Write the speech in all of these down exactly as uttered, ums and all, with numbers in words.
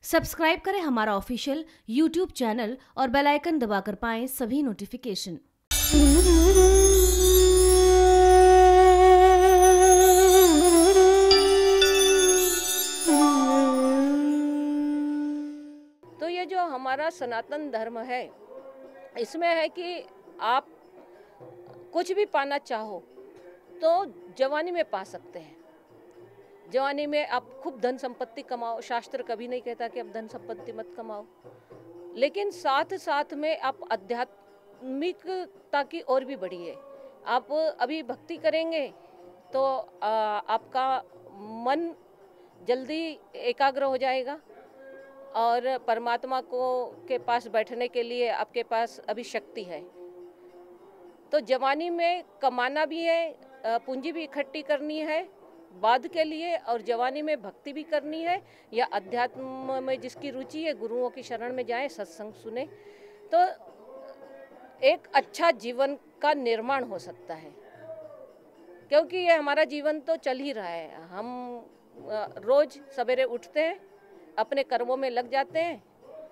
Subscribe करें हमारा official YouTube channel और बेल आइकन दबाकर पाएं सभी नोटिफिकेशन। तो ये जो हमारा सनातन धर्म है, इसमें है कि आप कुछ भी पाना चाहो तो जवानी में पा सकते हैं। जवानी में आप खूब धन संपत्ति कमाओ, शास्त्र कभी नहीं कहता कि आप धन संपत्ति मत कमाओ, लेकिन साथ साथ में आप आध्यात्मिकता की ओर भी बढ़िए। आप अभी भक्ति करेंगे तो आ, आपका मन जल्दी एकाग्र हो जाएगा और परमात्मा को के पास बैठने के लिए आपके पास अभी शक्ति है। तो जवानी में कमाना भी है, पूंजी भी इकट्ठी करनी है बाद के लिए, और जवानी में भक्ति भी करनी है या अध्यात्म में जिसकी रुचि है गुरुओं की शरण में जाए, सत्संग सुने, तो एक अच्छा जीवन का निर्माण हो सकता है। क्योंकि ये हमारा जीवन तो चल ही रहा है। हम रोज सवेरे उठते हैं, अपने कर्मों में लग जाते हैं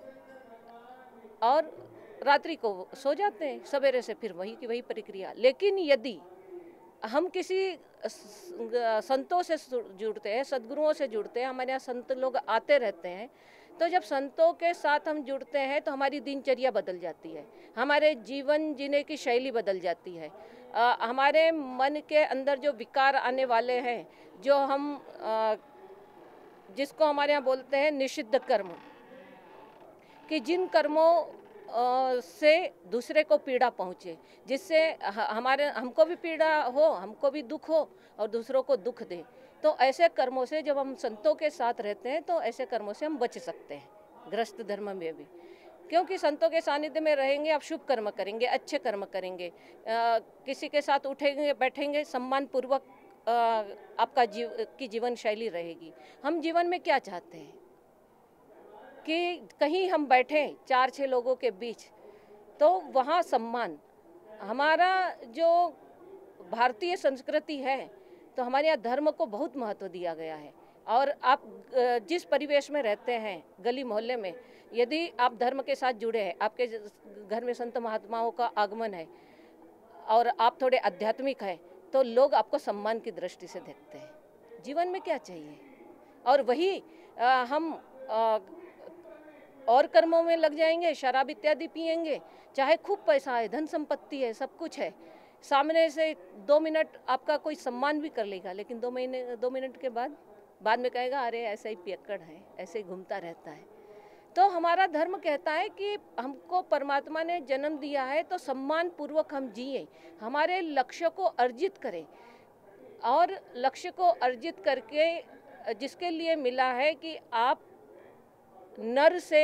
और रात्रि को सो जाते हैं, सवेरे से फिर वही की वही प्रक्रिया। लेकिन यदि हम किसी संतों से जुड़ते हैं, सद्गुरुओं से जुड़ते हैं, हमारे यहाँ संत लोग आते रहते हैं, तो जब संतों के साथ हम जुड़ते हैं तो हमारी दिनचर्या बदल जाती है, हमारे जीवन जीने की शैली बदल जाती है। आ, हमारे मन के अंदर जो विकार आने वाले हैं, जो हम आ, जिसको हमारे यहाँ बोलते हैं निषिद्ध कर्म, कि जिन कर्मों से दूसरे को पीड़ा पहुँचे, जिससे हमारे हमको भी पीड़ा हो, हमको भी दुख हो और दूसरों को दुख दे, तो ऐसे कर्मों से जब हम संतों के साथ रहते हैं तो ऐसे कर्मों से हम बच सकते हैं गृहस्थ धर्म में भी। क्योंकि संतों के सानिध्य में रहेंगे, आप शुभ कर्म करेंगे, अच्छे कर्म करेंगे, आ, किसी के साथ उठेंगे बैठेंगे, सम्मान पूर्वक आपका जीव की जीवन शैली रहेगी। हम जीवन में क्या चाहते हैं कि कहीं हम बैठें चार छः लोगों के बीच तो वहाँ सम्मान। हमारा जो भारतीय संस्कृति है तो हमारे यहाँ धर्म को बहुत महत्व दिया गया है। और आप जिस परिवेश में रहते हैं, गली मोहल्ले में, यदि आप धर्म के साथ जुड़े हैं, आपके घर में संत महात्माओं का आगमन है और आप थोड़े आध्यात्मिक हैं, तो लोग आपको सम्मान की दृष्टि से देखते हैं। जीवन में क्या चाहिए? और वही आ, हम आ, और कर्मों में लग जाएंगे, शराब इत्यादि पिएंगे, चाहे खूब पैसा है, धन संपत्ति है, सब कुछ है, सामने से दो मिनट आपका कोई सम्मान भी कर लेगा, लेकिन दो महीने दो मिनट के बाद बाद में कहेगा अरे ऐसा ही पियक्कड़ है, ऐसे ही घूमता रहता है। तो हमारा धर्म कहता है कि हमको परमात्मा ने जन्म दिया है तो सम्मान पूर्वक हम जिए, हमारे लक्ष्य को अर्जित करें, और लक्ष्य को अर्जित करके जिसके लिए मिला है कि आप नर से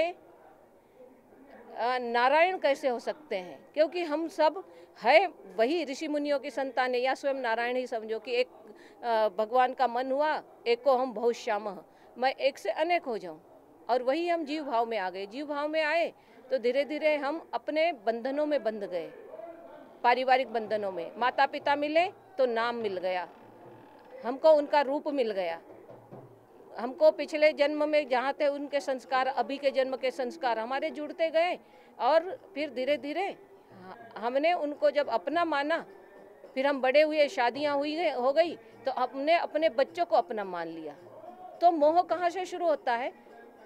नारायण कैसे हो सकते हैं, क्योंकि हम सब है वही ऋषि मुनियों की संतान है, या स्वयं नारायण ही समझो कि एक भगवान का मन हुआ, एक को हम बहुत श्याम, मैं एक से अनेक हो जाऊं, और वही हम जीव भाव में आ गए। जीव भाव में आए तो धीरे धीरे हम अपने बंधनों में बंध गए, पारिवारिक बंधनों में। माता पिता मिले तो नाम मिल गया, हमको उनका रूप मिल गया, हमको पिछले जन्म में जहाँ थे उनके संस्कार, अभी के जन्म के संस्कार हमारे जुड़ते गए, और फिर धीरे धीरे हमने उनको जब अपना माना, फिर हम बड़े हुए, शादियाँ हुई गए हो गई, तो हमने अपने बच्चों को अपना मान लिया। तो मोह कहाँ से शुरू होता है?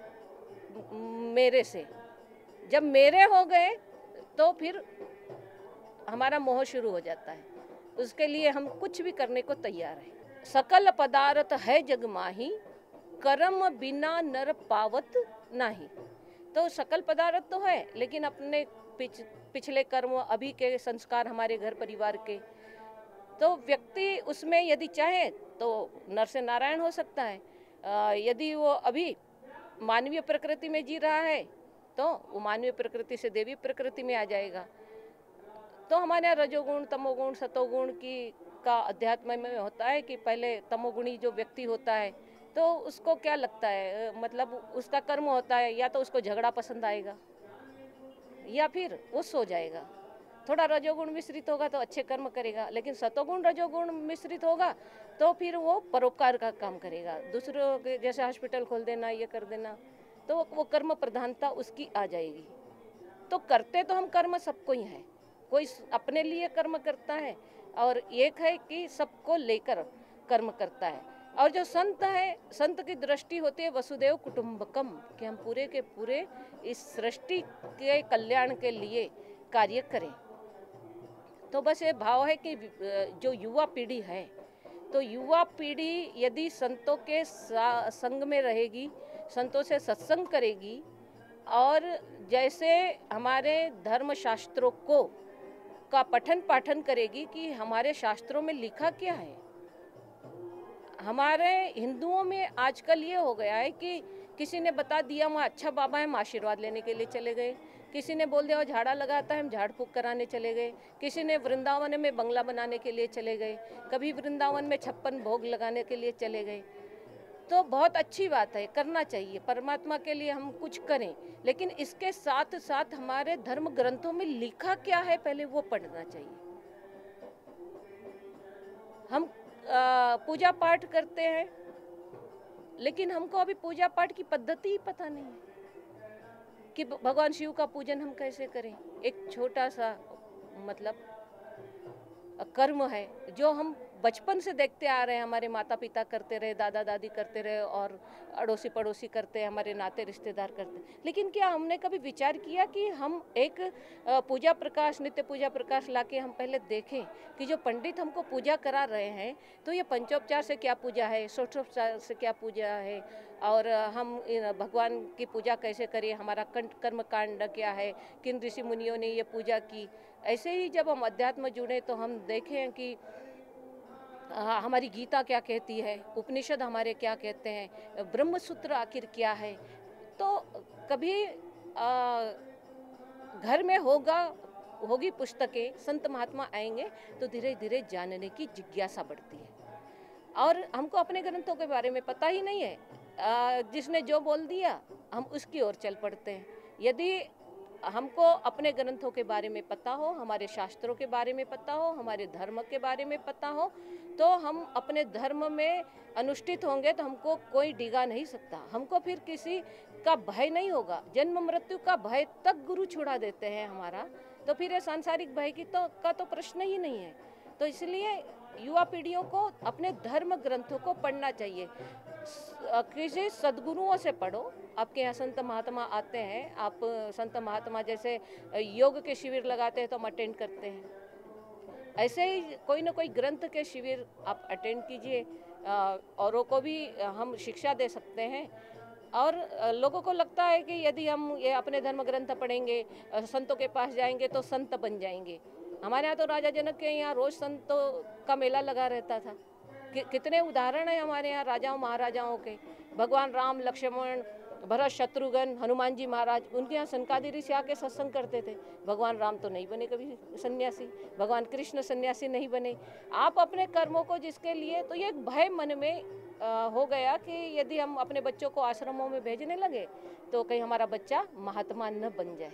मेरे से। जब मेरे हो गए तो फिर हमारा मोह शुरू हो जाता है। उसके लिए हम कुछ भी करने को तैयार हैं। सकल पदार्थ है जग माही, कर्म बिना नर पावत नाही। तो सकल पदार्थ तो है, लेकिन अपने पिछ, पिछले कर्म, अभी के संस्कार, हमारे घर परिवार के, तो व्यक्ति उसमें यदि चाहे तो नर से नारायण हो सकता है। आ, यदि वो अभी मानवीय प्रकृति में जी रहा है तो वो मानवीय प्रकृति से देवी प्रकृति में आ जाएगा। तो हमारे यहाँ रजोगुण, तमोगुण, सतोगुण की का अध्यात्म में होता है कि पहले तमोगुणी जो व्यक्ति होता है तो उसको क्या लगता है, मतलब उसका कर्म होता है, या तो उसको झगड़ा पसंद आएगा या फिर वो सो जाएगा। थोड़ा रजोगुण मिश्रित होगा तो अच्छे कर्म करेगा, लेकिन सतोगुण रजोगुण मिश्रित होगा तो फिर वो परोपकार का काम करेगा, दूसरों के जैसे हॉस्पिटल खोल देना, ये कर देना, तो वो कर्म प्रधानता उसकी आ जाएगी। तो करते तो हम कर्म सबको ही हैं, कोई अपने लिए कर्म करता है और एक है कि सबको लेकर कर्म करता है। और जो संत है, संत की दृष्टि होती है वसुदेव कुटुंबकम, कि हम पूरे के पूरे इस सृष्टि के कल्याण के लिए कार्य करें। तो बस ये भाव है कि जो युवा पीढ़ी है, तो युवा पीढ़ी यदि संतों के संग में रहेगी, संतों से सत्संग करेगी और जैसे हमारे धर्म शास्त्रों को का पठन पाठन करेगी कि हमारे शास्त्रों में लिखा क्या है। हमारे हिंदुओं में आजकल ये हो गया है कि किसी ने बता दिया वहाँ अच्छा बाबा है, हम आशीर्वाद लेने के लिए चले गए। किसी ने बोल दिया वो झाड़ा लगाता है, हम झाड़ फूक कराने चले गए। किसी ने वृंदावन में बंगला बनाने के लिए चले गए, कभी वृंदावन में छप्पन भोग लगाने के लिए चले गए। तो बहुत अच्छी बात है, करना चाहिए, परमात्मा के लिए हम कुछ करें, लेकिन इसके साथ साथ हमारे धर्म ग्रंथों में लिखा क्या है पहले वो पढ़ना चाहिए। हम पूजा पाठ करते हैं, लेकिन हमको अभी पूजा पाठ की पद्धति ही पता नहीं है कि भगवान शिव का पूजन हम कैसे करें। एक छोटा सा मतलब कर्म है जो हम बचपन से देखते आ रहे हैं, हमारे माता पिता करते रहे, दादा दादी करते रहे और अड़ोसी पड़ोसी करते हैं, हमारे नाते रिश्तेदार करते हैं। लेकिन क्या हमने कभी विचार किया कि हम एक पूजा प्रकाश, नित्य पूजा प्रकाश लाके हम पहले देखें कि जो पंडित हमको पूजा करा रहे हैं तो ये पंचोपचार से क्या पूजा है, षोडशोपचार से क्या पूजा है, और हम भगवान की पूजा कैसे करें, हमारा कर्म कांड क्या है, किन ऋषि मुनियों ने ये पूजा की। ऐसे ही जब हम अध्यात्म जुड़े तो हम देखें कि हाँ, हमारी गीता क्या कहती है, उपनिषद हमारे क्या कहते हैं, ब्रह्म सूत्र आखिर क्या है। तो कभी आ, घर में होगा होगी पुस्तकें, संत महात्मा आएंगे तो धीरे धीरे जानने की जिज्ञासा बढ़ती है। और हमको अपने ग्रंथों के बारे में पता ही नहीं है, आ, जिसने जो बोल दिया हम उसकी ओर चल पड़ते हैं। यदि हमको अपने ग्रंथों के बारे में पता हो, हमारे शास्त्रों के बारे में पता हो, हमारे धर्म के बारे में पता हो, तो हम अपने धर्म में अनुष्ठित होंगे तो हमको कोई डिगा नहीं सकता, हमको फिर किसी का भय नहीं होगा। जन्म मृत्यु का भय तक गुरु छुड़ा देते हैं हमारा, तो फिर ये सांसारिक भय की तो का तो प्रश्न ही नहीं है। तो इसलिए युवा पीढ़ियों को अपने धर्म ग्रंथों को पढ़ना चाहिए, किसी सद्गुरुओं से पढ़ो। आपके यहाँ संत महात्मा आते हैं, आप संत महात्मा जैसे योग के शिविर लगाते हैं तो हम अटेंड करते हैं, ऐसे ही कोई ना कोई ग्रंथ के शिविर आप अटेंड कीजिए, औरों को भी हम शिक्षा दे सकते हैं। और लोगों को लगता है कि यदि हम ये अपने धर्म ग्रंथ पढ़ेंगे, संतों के पास जाएंगे तो संत बन जाएंगे। हमारे यहाँ तो राजा जनक के यहाँ रोज संतों का मेला लगा रहता था। कि, कितने उदाहरण हैं हमारे यहाँ राजाओं महाराजाओं के। भगवान राम, लक्ष्मण, भरत, शत्रुघ्न, हनुमान जी महाराज, उनके यहाँ सनकादि ऋषि आके सत्संग करते थे। भगवान राम तो नहीं बने कभी सन्यासी, भगवान कृष्ण सन्यासी नहीं बने। आप अपने कर्मों को जिसके लिए, तो ये एक भय मन में आ, हो गया कि यदि हम अपने बच्चों को आश्रमों में भेजने लगे तो कहीं हमारा बच्चा महात्मा न बन जाए।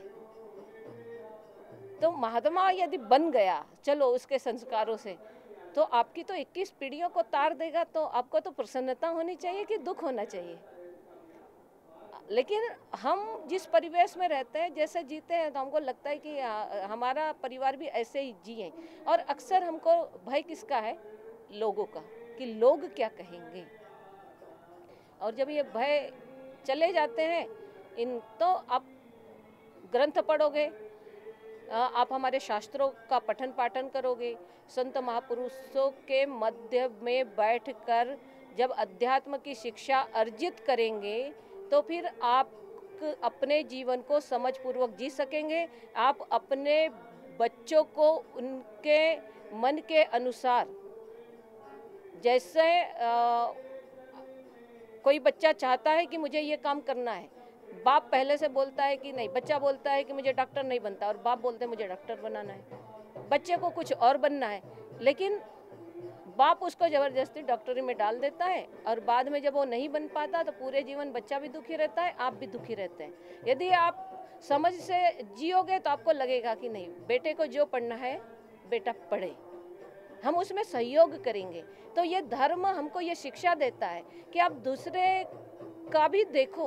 तो महात्मा यदि बन गया, चलो उसके संस्कारों से, तो आपकी तो इक्कीस पीढ़ियों को तार देगा। तो आपको तो प्रसन्नता होनी चाहिए कि दुख होना चाहिए। लेकिन हम जिस परिवेश में रहते हैं, जैसे जीते हैं, तो हमको लगता है कि हमारा परिवार भी ऐसे ही जिए। और अक्सर हमको भय किसका है? लोगों का, कि लोग क्या कहेंगे। और जब ये भय चले जाते हैं इन, तो आप ग्रंथ पढ़ोगे, आप हमारे शास्त्रों का पठन पाठन करोगे, संत महापुरुषों के मध्य में बैठकर जब अध्यात्म की शिक्षा अर्जित करेंगे तो फिर आप अपने जीवन को समझपूर्वक जी सकेंगे। आप अपने बच्चों को उनके मन के अनुसार, जैसे आ, कोई बच्चा चाहता है कि मुझे ये काम करना है, बाप पहले से बोलता है कि नहीं, बच्चा बोलता है कि मुझे डॉक्टर नहीं बनता और बाप बोलते हैं मुझे डॉक्टर बनाना है। बच्चे को कुछ और बनना है, लेकिन बाप उसको ज़बरदस्ती डॉक्टरी में डाल देता है और बाद में जब वो नहीं बन पाता तो पूरे जीवन बच्चा भी दुखी रहता है, आप भी दुखी रहते हैं। यदि आप समझ से जियोगे तो आपको लगेगा कि नहीं, बेटे को जो पढ़ना है बेटा पढ़े, हम उसमें सहयोग करेंगे। तो ये धर्म हमको ये शिक्षा देता है कि आप दूसरे का भी देखो,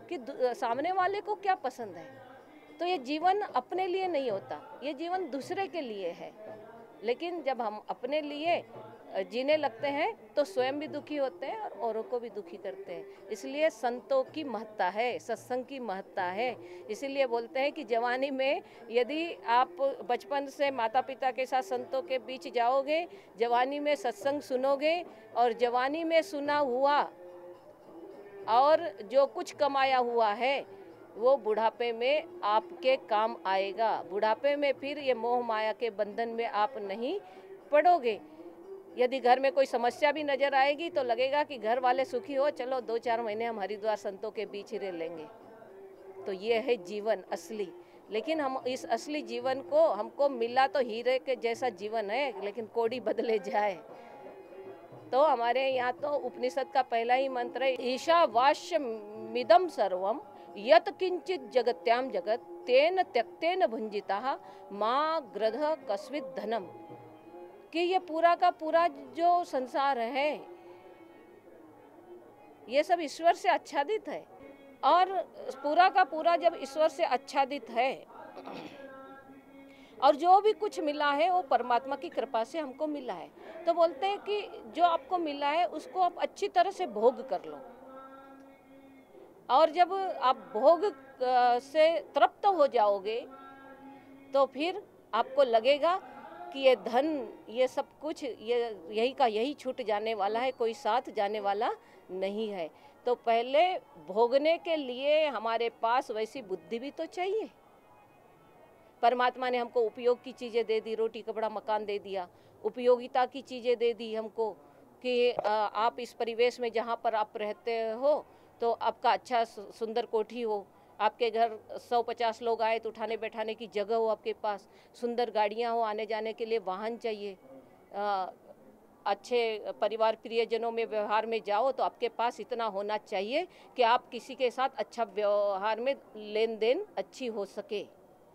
कि सामने वाले को क्या पसंद है। तो ये जीवन अपने लिए नहीं होता, ये जीवन दूसरे के लिए है। लेकिन जब हम अपने लिए जीने लगते हैं तो स्वयं भी दुखी होते हैं और औरों को भी दुखी करते हैं। इसलिए संतों की महत्ता है, सत्संग की महत्ता है। इसीलिए बोलते हैं कि जवानी में यदि आप बचपन से माता पिता के साथ संतों के बीच जाओगे, जवानी में सत्संग सुनोगे और जवानी में सुना हुआ और जो कुछ कमाया हुआ है वो बुढ़ापे में आपके काम आएगा। बुढ़ापे में फिर ये मोह माया के बंधन में आप नहीं पड़ोगे। यदि घर में कोई समस्या भी नजर आएगी तो लगेगा कि घर वाले सुखी हो, चलो दो चार महीने हम हरिद्वार संतों के बीच रह लेंगे। तो ये है जीवन असली। लेकिन हम इस असली जीवन को, हमको मिला तो हीरे के जैसा जीवन है, लेकिन कोड़ी बदले जाए। तो हमारे यहाँ तो उपनिषद का पहला ही मंत्र है, ईशावास्यमिदं सर्वम यत किंचित जगत्याम जगत तेन त्यक्तेन भुंजिता माँ ग्रध कस्वित धनम। कि ये पूरा का पूरा जो संसार है ये सब ईश्वर से आच्छादित है, और पूरा का पूरा जब ईश्वर से आच्छादित है और जो भी कुछ मिला है वो परमात्मा की कृपा से हमको मिला है, तो बोलते हैं कि जो आपको मिला है उसको आप अच्छी तरह से भोग कर लो। और जब आप भोग से तृप्त हो जाओगे तो फिर आपको लगेगा कि ये धन, ये सब कुछ, ये यही का यही छूट जाने वाला है, कोई साथ जाने वाला नहीं है। तो पहले भोगने के लिए हमारे पास वैसी बुद्धि भी तो चाहिए। परमात्मा ने हमको उपयोग की चीज़ें दे दी, रोटी कपड़ा मकान दे दिया, उपयोगिता की चीज़ें दे दी हमको कि आप इस परिवेश में जहाँ पर आप रहते हो तो आपका अच्छा सुंदर कोठी हो, आपके घर सौ पचास लोग आए तो उठाने बैठाने की जगह हो, आपके पास सुंदर गाड़ियाँ हो, आने जाने के लिए वाहन चाहिए, आ, अच्छे परिवार प्रियजनों में व्यवहार में जाओ तो आपके पास इतना होना चाहिए कि आप किसी के साथ अच्छा व्यवहार में लेन देन अच्छी हो सके।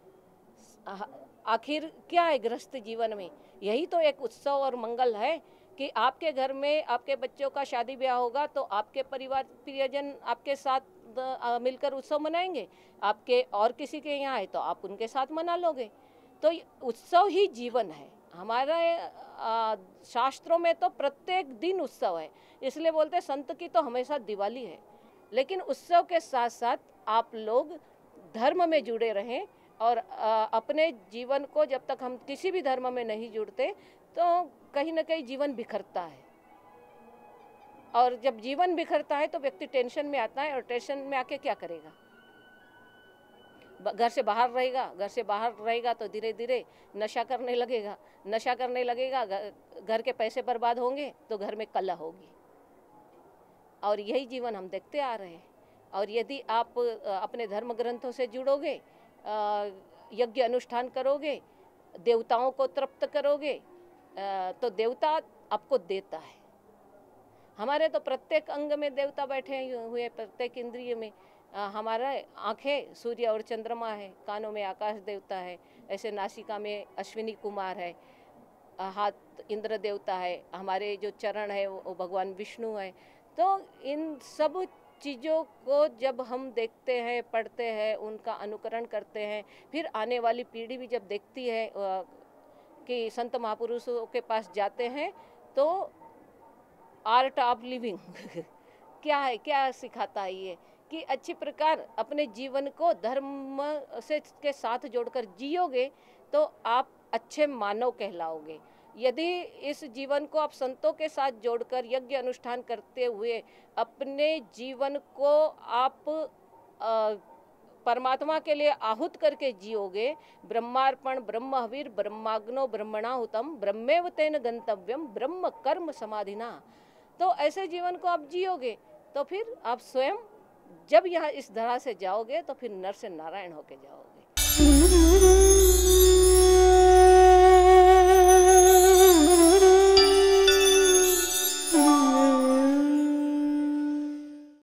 आखिर क्या है गृहस्थ जीवन में? यही तो एक उत्सव और मंगल है कि आपके घर में आपके बच्चों का शादी ब्याह होगा तो आपके परिवार प्रियजन आपके साथ मिलकर उत्सव मनाएंगे, आपके और किसी के यहाँ है तो आप उनके साथ मना लोगे। तो उत्सव ही जीवन है। हमारे शास्त्रों में तो प्रत्येक दिन उत्सव है, इसलिए बोलते हैं संत की तो हमेशा दिवाली है। लेकिन उत्सव के साथ साथ आप लोग धर्म में जुड़े रहें और अपने जीवन को, जब तक हम किसी भी धर्म में नहीं जुड़ते तो कहीं ना कहीं जीवन बिखरता है, और जब जीवन बिखरता है तो व्यक्ति टेंशन में आता है, और टेंशन में आके क्या करेगा? घर से बाहर रहेगा, घर से बाहर रहेगा तो धीरे धीरे नशा करने लगेगा, नशा करने लगेगा, घर के पैसे बर्बाद होंगे तो घर में कलह होगी, और यही जीवन हम देखते आ रहे हैं। और यदि आप अपने धर्म ग्रंथों से जुड़ोगे, यज्ञ अनुष्ठान करोगे, देवताओं को तृप्त करोगे, तो देवता आपको देता है। हमारे तो प्रत्येक अंग में देवता बैठे हुए, प्रत्येक इंद्रिय में। हमारा आंखें सूर्य और चंद्रमा है, कानों में आकाश देवता है, ऐसे नासिका में अश्विनी कुमार है, हाथ इंद्र देवता है, हमारे जो चरण है वो भगवान विष्णु है। तो इन सब चीज़ों को जब हम देखते हैं, पढ़ते हैं, उनका अनुकरण करते हैं, फिर आने वाली पीढ़ी भी जब देखती है कि संत महापुरुषों के पास जाते हैं तो आर्ट ऑफ लिविंग क्या है, क्या सिखाता है ये, कि अच्छी प्रकार अपने जीवन को धर्म से के साथ जोड़कर जियोगे तो आप अच्छे मानव कहलाओगे। यदि इस जीवन को आप संतों के साथ जोड़कर यज्ञ अनुष्ठान करते हुए अपने जीवन को आप आ, परमात्मा के लिए आहुत करके जियोगे, ब्रह्मार्पण ब्रह्महविर ब्रह्माग्नो ब्रह्मणाहुतम ब्रह्मेव तेन गंतव्यम ब्रह्म कर्म समाधिना, तो ऐसे जीवन को आप जियोगे तो फिर आप स्वयं जब यहाँ इस धरा से जाओगे तो फिर नर से नारायण होके जाओगे।